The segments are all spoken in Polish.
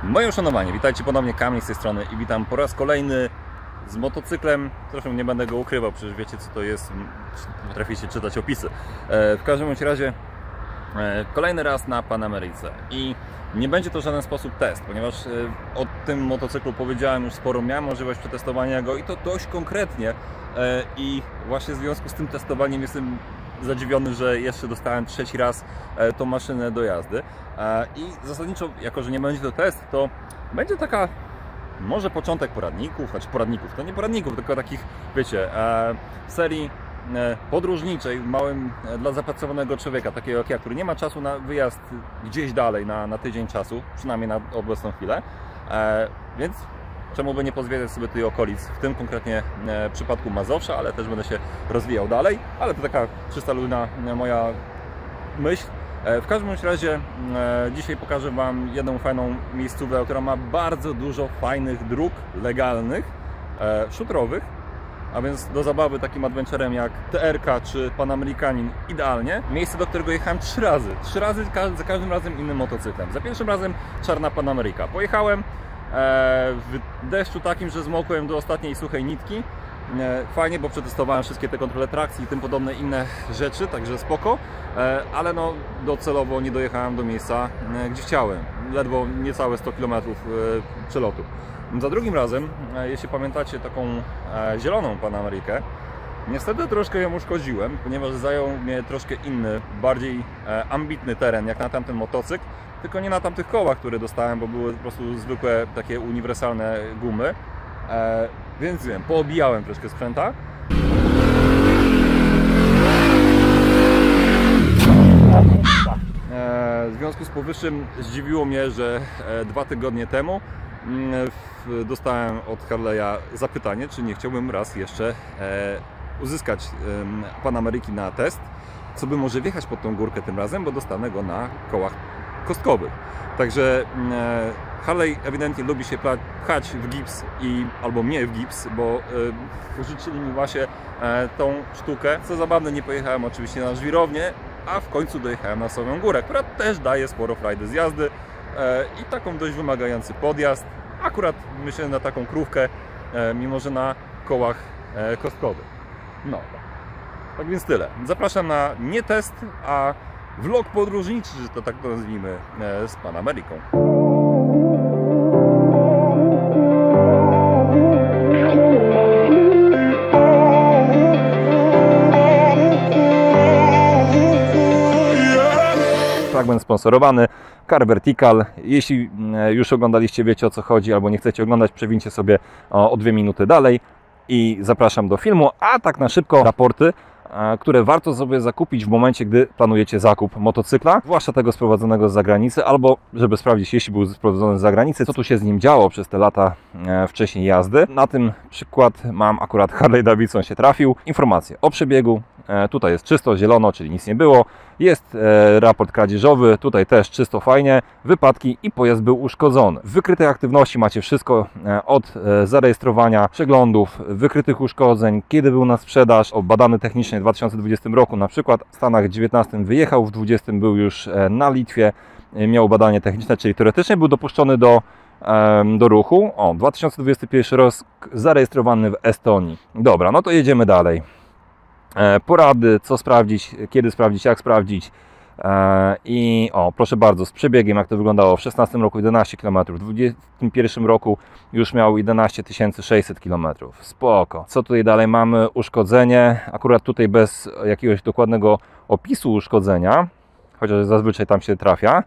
Moje uszanowanie, witajcie ponownie, Kamil z tej strony i witam po raz kolejny z motocyklem. Zresztą nie będę go ukrywał, przecież wiecie co to jest, potraficie czytać opisy. W każdym razie kolejny raz na Panameryce i nie będzie to w żaden sposób test, ponieważ o tym motocyklu powiedziałem już sporo, miałem możliwość przetestowania go i to dość konkretnie i właśnie w związku z tym testowaniem jestem zadziwiony, że jeszcze dostałem trzeci raz tą maszynę do jazdy i zasadniczo, jako że nie będzie to test, to będzie taka może początek poradników, znaczy poradników, to nie poradników, tylko takich, wiecie, serii podróżniczej, małym dla zapracowanego człowieka, takiego jak ja, który nie ma czasu na wyjazd gdzieś dalej na tydzień czasu, przynajmniej na obecną chwilę, więc czemu by nie pozwiedzać sobie tych okolic, w tym konkretnie przypadku Mazowsza, ale też będę się rozwijał dalej, ale to taka czysta luźna moja myśl. W każdym razie dzisiaj pokażę Wam jedną fajną miejscówkę, która ma bardzo dużo fajnych dróg legalnych, szutrowych, a więc do zabawy takim adventurem jak TR-ka czy Panamerikanin idealnie. Miejsce, do którego jechałem 3 razy. 3 razy, za każdym razem innym motocyklem. Za pierwszym razem czarna Panamerika. Pojechałem w deszczu takim, że zmokłem do ostatniej suchej nitki. Fajnie, bo przetestowałem wszystkie te kontrole trakcji i tym podobne inne rzeczy, także spoko, ale no docelowo nie dojechałem do miejsca, gdzie chciałem. Ledwo niecałe 100 km przelotu. Za drugim razem, jeśli pamiętacie taką zieloną Panamerykę, niestety troszkę ją uszkodziłem, ponieważ zajął mnie troszkę inny, bardziej ambitny teren jak na tamten motocykl, tylko nie na tamtych kołach, które dostałem, bo były po prostu zwykłe takie uniwersalne gumy. Więc wiem, poobijałem troszkę sprzęta. W związku z powyższym zdziwiło mnie, że 2 tygodnie temu dostałem od Harley'a zapytanie, czy nie chciałbym raz jeszcze uzyskać Panameryki na test, co by może wjechać pod tą górkę tym razem, bo dostanę go na kołach kostkowych. Także Harley ewidentnie lubi się pchać w gips albo mnie w gips, bo pożyczyli mi właśnie tą sztukę. Co zabawne, nie pojechałem oczywiście na żwirownię, a w końcu dojechałem na samą górę, która też daje sporo frajdy z jazdy i taką dość wymagający podjazd. Akurat myślę na taką krówkę, mimo że na kołach kostkowych. No, tak więc tyle. Zapraszam na nie test, a vlog podróżniczy, że to tak to nazwijmy, z Panameryką. Fragment sponsorowany, Car Vertical. Jeśli już oglądaliście, wiecie o co chodzi, albo nie chcecie oglądać, przewincie sobie o 2 minuty dalej i zapraszam do filmu, a tak na szybko raporty, które warto sobie zakupić w momencie, gdy planujecie zakup motocykla, zwłaszcza tego sprowadzonego z zagranicy, albo żeby sprawdzić, jeśli był sprowadzony z zagranicy, co tu się z nim działo przez te lata wcześniej jazdy. Na tym przykład mam akurat Harley Davidson się trafił. Informacje o przebiegu, tutaj jest czysto, zielono, czyli nic nie było. Jest raport kradzieżowy, tutaj też czysto, fajnie, wypadki i pojazd był uszkodzony. W wykrytej aktywności macie wszystko od zarejestrowania, przeglądów, wykrytych uszkodzeń, kiedy był na sprzedaż, badany technicznie w 2020 roku, na przykład w Stanach 19 wyjechał, w 20 był już na Litwie, miał badanie techniczne, czyli teoretycznie był dopuszczony do ruchu. 2021 rok zarejestrowany w Estonii. Dobra, no to jedziemy dalej. Porady, co sprawdzić, kiedy sprawdzić, jak sprawdzić i proszę bardzo, z przebiegiem jak to wyglądało. W 16 roku 11 km, w 2021 roku już miał 11 600 km. Spoko. Co tutaj dalej mamy? Uszkodzenie, akurat tutaj bez jakiegoś dokładnego opisu uszkodzenia, chociaż zazwyczaj tam się trafia.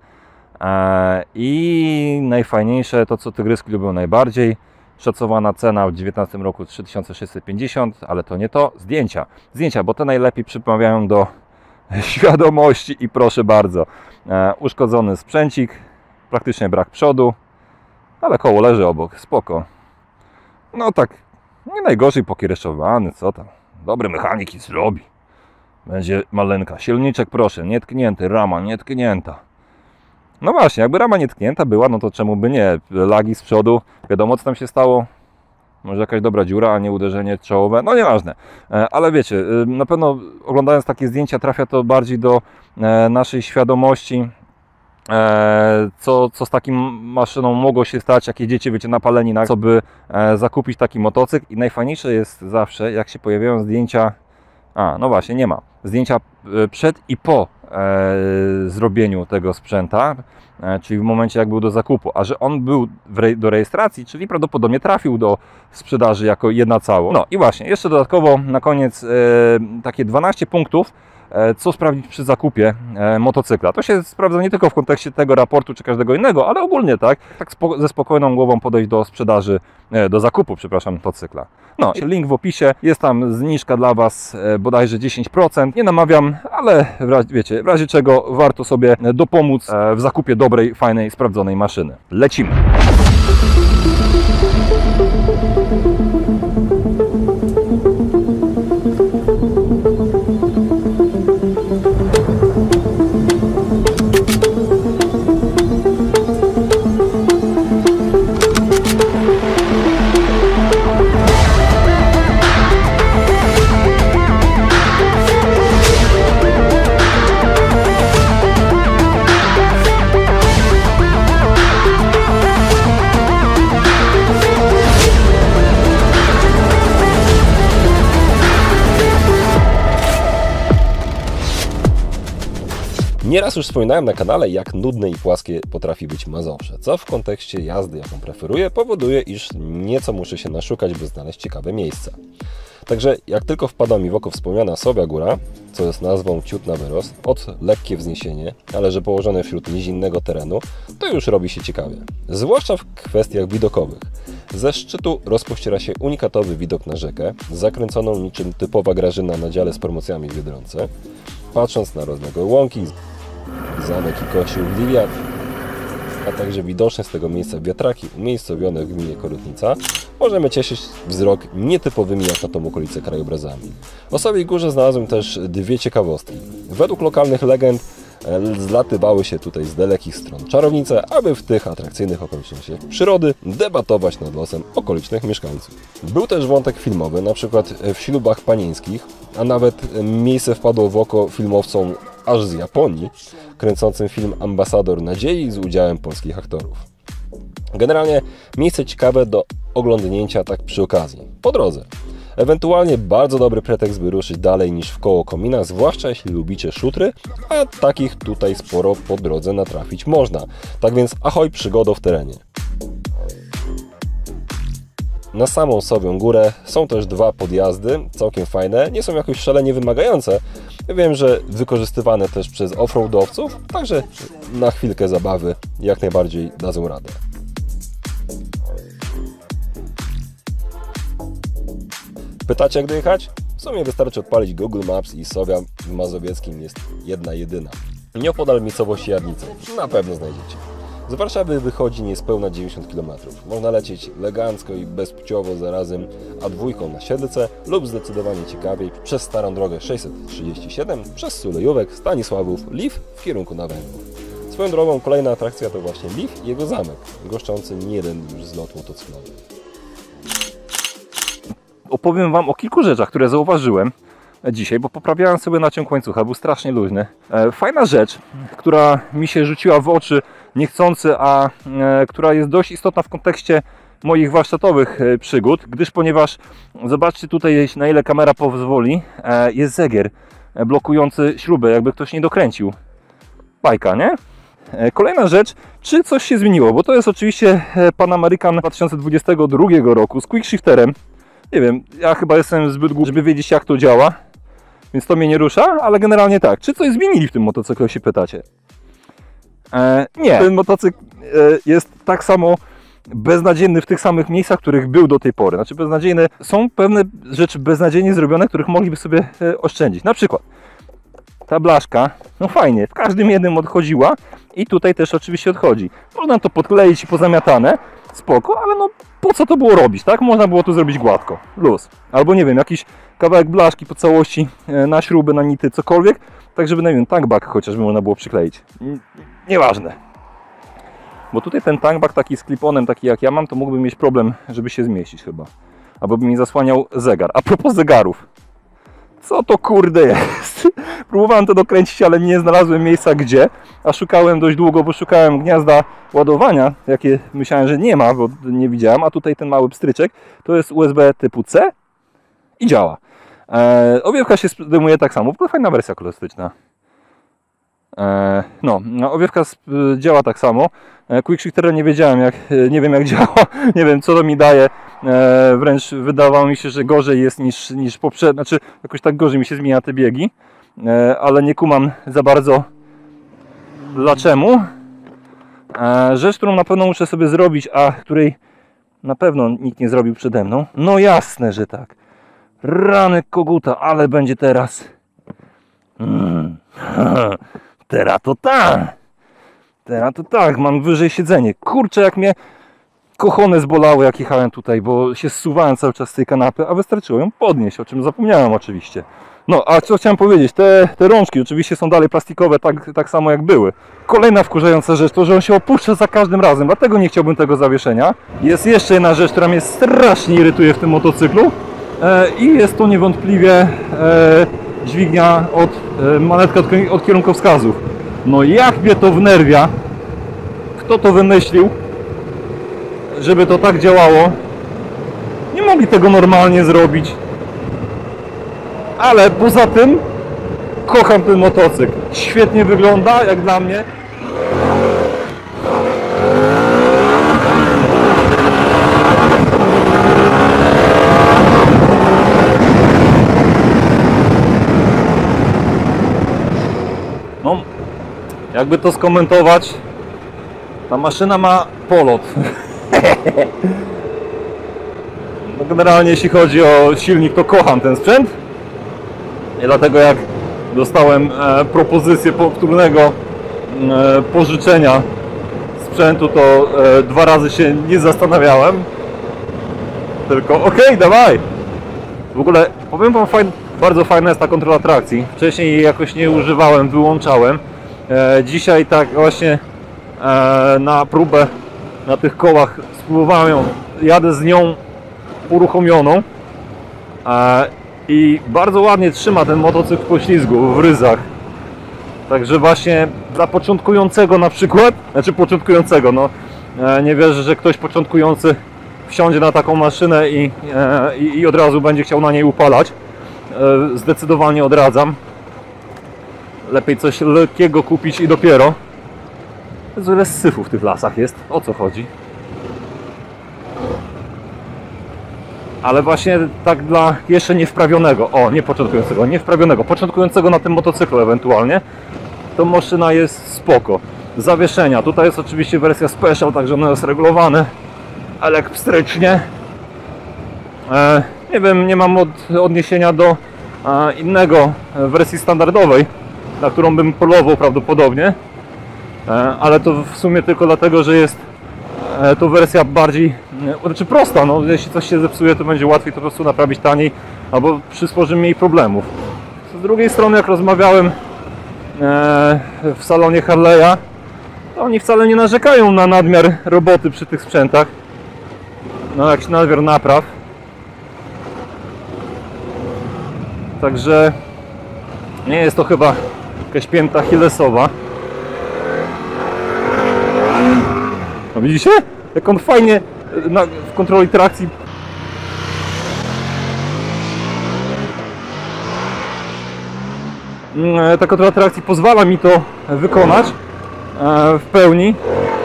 I najfajniejsze, to co tygryski lubią najbardziej, szacowana cena w 2019 roku 3650, ale to nie to. Zdjęcia, bo te najlepiej przypominają do świadomości i proszę bardzo. Uszkodzony sprzęcik, praktycznie brak przodu, ale koło leży obok, spoko. No tak, nie najgorzej pokiereszowany, co tam. Dobry mechanik nic zrobi. Będzie maleńka. Silniczek proszę, nietknięty, rama nietknięta. No właśnie, jakby rama nietknięta była, no to czemu by nie? Lagi z przodu, wiadomo co tam się stało. Może jakaś dobra dziura, a nie uderzenie czołowe, no nieważne. Ale wiecie, na pewno oglądając takie zdjęcia trafia to bardziej do naszej świadomości co z takim maszyną mogło się stać, jak jedziecie, wiecie, napaleni na co by zakupić taki motocykl. I najfajniejsze jest zawsze, jak się pojawiają zdjęcia, no właśnie, nie ma, zdjęcia przed i po zrobieniu tego sprzęta, czyli w momencie, jak był do zakupu, a że on był do rejestracji, czyli prawdopodobnie trafił do sprzedaży jako jedna całość. No i właśnie, jeszcze dodatkowo na koniec takie 12 punktów, co sprawdzić przy zakupie motocykla. To się sprawdza nie tylko w kontekście tego raportu czy każdego innego, ale ogólnie tak ze spokojną głową podejść do sprzedaży, do zakupu, przepraszam, motocykla. No, link w opisie, jest tam zniżka dla Was bodajże 10%. Nie namawiam, ale wiecie, w razie czego warto sobie dopomóc w zakupie dobrej, fajnej, sprawdzonej maszyny. Lecimy! Nieraz już wspominałem na kanale, jak nudne i płaskie potrafi być Mazowsze, co w kontekście jazdy, jaką preferuję, powoduje, iż nieco muszę się naszukać, by znaleźć ciekawe miejsca. Także jak tylko wpadła mi w oko wspomniana Sobia Góra, co jest nazwą ciut na wyrost, od lekkie wzniesienie, ale że położone wśród nizinnego terenu, to już robi się ciekawie. Zwłaszcza w kwestiach widokowych. Ze szczytu rozpościera się unikatowy widok na rzekę, zakręconą niczym typowa Grażyna na dziale z promocjami w Biedronce. Patrząc na rozległe łąki, zamek i kościół Gliwiat, a także widoczne z tego miejsca wiatraki umiejscowione w gminie Korytnica, możemy cieszyć wzrok nietypowymi jak na tą okolicę krajobrazami. O Sobiej Górze znalazłem też dwie ciekawostki. Według lokalnych legend zlatywały się tutaj z dalekich stron czarownice, aby w tych atrakcyjnych okolicznościach przyrody debatować nad losem okolicznych mieszkańców. Był też wątek filmowy, na przykład w ślubach panieńskich, a nawet miejsce wpadło w oko filmowcom aż z Japonii, kręcącym film Ambasador Nadziei z udziałem polskich aktorów. Generalnie miejsce ciekawe do oglądnięcia tak przy okazji, po drodze. Ewentualnie bardzo dobry pretekst, by ruszyć dalej niż w koło komina, zwłaszcza jeśli lubicie szutry, a takich tutaj sporo po drodze natrafić można. Tak więc ahoj przygodo w terenie. Na samą Sobią Górę są też dwa podjazdy, całkiem fajne, nie są jakoś szalenie wymagające. Wiem, że wykorzystywane też przez offroadowców, także na chwilkę zabawy jak najbardziej dadzą radę. Pytacie, jak dojechać? W sumie wystarczy odpalić Google Maps i Sobia w Mazowieckim jest jedyna. Nieopodal miejscowości Jarnice. Na pewno znajdziecie. Z Warszawy wychodzi niespełna 90 km. Można lecieć elegancko i bezpłciowo zarazem A2 na Siedlce lub zdecydowanie ciekawiej przez starą drogę 637 przez Sulejówek, Stanisławów, Liw w kierunku na Węgów. Swoją drogą kolejna atrakcja to właśnie Liw i jego zamek, goszczący niejeden już zlot motocyklowy. Opowiem Wam o kilku rzeczach, które zauważyłem dzisiaj, bo poprawiałem sobie naciąg łańcucha, był strasznie luźny. Fajna rzecz, która mi się rzuciła w oczy niechcący, a która jest dość istotna w kontekście moich warsztatowych przygód, ponieważ zobaczcie tutaj, na ile kamera pozwoli, jest zegier blokujący śrubę, jakby ktoś nie dokręcił. Bajka, nie? Kolejna rzecz, czy coś się zmieniło, bo to jest oczywiście Pan American 2022 roku z quickshifterem. Nie wiem, ja chyba jestem zbyt głupi, żeby wiedzieć, jak to działa, więc to mnie nie rusza, ale generalnie tak. Czy coś zmienili w tym motocyklu, się pytacie? Nie. Ten motocykl jest tak samo beznadziejny w tych samych miejscach, w których był do tej pory. Znaczy beznadziejne, są pewne rzeczy beznadziejnie zrobione, których mogliby sobie oszczędzić. Na przykład ta blaszka, no fajnie, w każdym jednym odchodziła i tutaj też oczywiście odchodzi. Można to podkleić i pozamiatane, spoko, ale no po co to było robić, tak? Można było to zrobić gładko, luz. Albo nie wiem, jakiś kawałek blaszki po całości na śruby, na nity, cokolwiek, tak żeby, nie wiem, tankback chociażby można było przykleić. Nieważne. Bo tutaj ten tankback taki z clip-onem, taki jak ja mam, to mógłbym mieć problem, żeby się zmieścić chyba. Albo by mi zasłaniał zegar. A propos zegarów. Co to kurde jest? Próbowałem to dokręcić, ale nie znalazłem miejsca gdzie, a szukałem dość długo, bo szukałem gniazda ładowania, jakie myślałem, że nie ma, bo nie widziałem, a tutaj ten mały pstryczek to jest USB typu C i działa. Owiewka się zdejmuje tak samo, w ogóle fajna wersja kolorystyczna. No, owiewka działa tak samo. Quick Shifter nie wiedziałem nie wiem jak działa, nie wiem co to mi daje. Wręcz wydawało mi się, że gorzej jest niż poprzednio, znaczy jakoś tak gorzej mi się zmienia te biegi, ale nie kumam za bardzo dlaczego. Rzecz, którą na pewno muszę sobie zrobić, a której na pewno nikt nie zrobił przede mną, no jasne, że tak. Rany koguta, ale będzie teraz. Teraz to tak, mam wyżej siedzenie. Kurczę, jak mnie kochone zbolały, jak jechałem tutaj, bo się zsuwałem cały czas z tej kanapy, a wystarczyło ją podnieść, o czym zapomniałem oczywiście. No, a co chciałem powiedzieć, te rączki oczywiście są dalej plastikowe, tak samo jak były. Kolejna wkurzająca rzecz to, że on się opuszcza za każdym razem, dlatego nie chciałbym tego zawieszenia. Jest jeszcze jedna rzecz, która mnie strasznie irytuje w tym motocyklu i jest to niewątpliwie dźwignia manetka od kierunkowskazów. No jak mnie to wnerwia, kto to wymyślił, żeby to tak działało. Nie mogli tego normalnie zrobić. Ale poza tym kocham ten motocykl. Świetnie wygląda, jak dla mnie. No, jakby to skomentować, ta maszyna ma polot. No generalnie jeśli chodzi o silnik, to kocham ten sprzęt. I dlatego jak dostałem propozycję powtórnego pożyczenia sprzętu, to 2 razy się nie zastanawiałem. Tylko okej, dawaj! W ogóle powiem wam, bardzo fajna jest ta kontrola trakcji. Wcześniej jej jakoś nie używałem, wyłączałem. Dzisiaj tak właśnie na próbę na tych kołach spróbowałem ją, jadę z nią uruchomioną i bardzo ładnie trzyma ten motocykl w poślizgu, w ryzach. Także właśnie dla początkującego na przykład, znaczy początkującego, no nie wierzę, że ktoś początkujący wsiądzie na taką maszynę i od razu będzie chciał na niej upalać. Zdecydowanie odradzam. Lepiej coś lekkiego kupić i dopiero. Ile syfu w tych lasach jest? O co chodzi? Ale właśnie tak dla jeszcze niewprawionego, nie początkującego, niewprawionego, początkującego na tym motocyklu ewentualnie, to maszyna jest spoko. Zawieszenia, tutaj jest oczywiście wersja special, także ono jest regulowane elektrycznie. Nie wiem, nie mam odniesienia do innego wersji standardowej, na którą bym polował prawdopodobnie, ale to w sumie tylko dlatego, że jest to wersja bardziej, znaczy prosta, no jeśli coś się zepsuje, to będzie łatwiej to po prostu naprawić taniej, albo przysporzy mniej problemów. Z drugiej strony, jak rozmawiałem w salonie Harley'a, to oni wcale nie narzekają na nadmiar roboty przy tych sprzętach, no jakiś nadmiar napraw. Także nie jest to chyba jakaś pięta achillesowa. No widzicie? Jak on fajnie w kontroli trakcji ta kontrola trakcji pozwala mi to wykonać w pełni.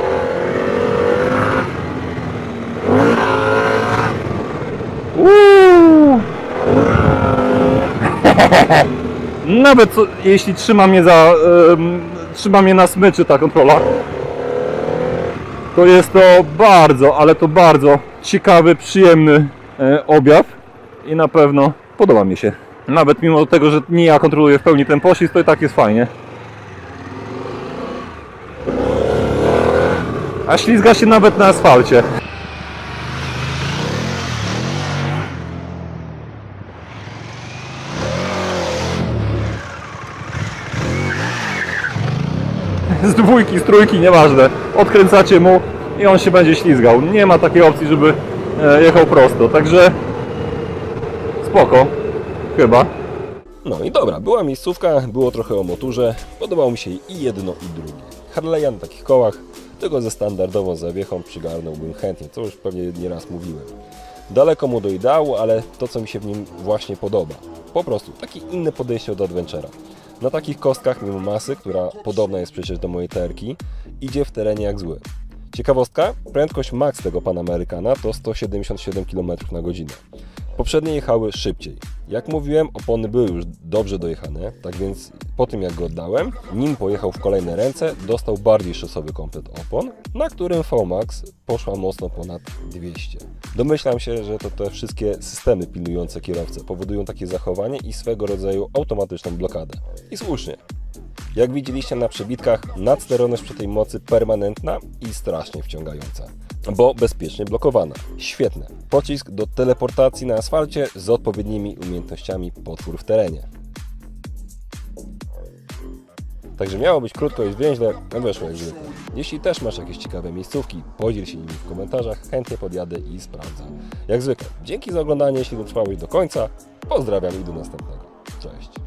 Nawet jeśli trzyma mnie na smyczy ta kontrola, to jest to bardzo, ale to bardzo ciekawy, przyjemny objaw i na pewno podoba mi się. Nawet mimo tego, że nie ja kontroluję w pełni ten poślizg, to i tak jest fajnie. A ślizga się nawet na asfalcie. Z dwójki, z trójki, nieważne. Odkręcacie mu i on się będzie ślizgał. Nie ma takiej opcji, żeby jechał prosto. Także spoko, chyba. No i dobra, była miejscówka, było trochę o motorze, podobało mi się i jedno i drugie. Harley'a na takich kołach, tylko ze standardową zawiechą przygarnąłbym chętnie, co już pewnie nieraz mówiłem. Daleko mu do ideału, ale to co mi się w nim właśnie podoba. Po prostu takie inne podejście od Adventure'a. Na takich kostkach, mimo masy, która podobna jest przecież do mojej TR-ki, idzie w terenie jak zły. Ciekawostka, prędkość max tego Panamericana to 177 km na godzinę. Poprzednie jechały szybciej. Jak mówiłem, opony były już dobrze dojechane, tak więc po tym jak go oddałem, nim pojechał w kolejne ręce, dostał bardziej szosowy komplet opon, na którym VMAX poszła mocno ponad 200. Domyślam się, że to te wszystkie systemy pilnujące kierowcę powodują takie zachowanie i swego rodzaju automatyczną blokadę. I słusznie. Jak widzieliście na przebitkach, nadsterowność przy tej mocy permanentna i strasznie wciągająca, bo bezpiecznie blokowana. Świetne. Pocisk do teleportacji na asfalcie z odpowiednimi umiejętnościami potwór w terenie. Także miało być krótko i zwięźle, no wyszło jak zwykle. Jeśli też masz jakieś ciekawe miejscówki, podziel się nimi w komentarzach, chętnie podjadę i sprawdzam. Jak zwykle, dzięki za oglądanie, jeśli dotrwałeś do końca, pozdrawiam i do następnego. Cześć.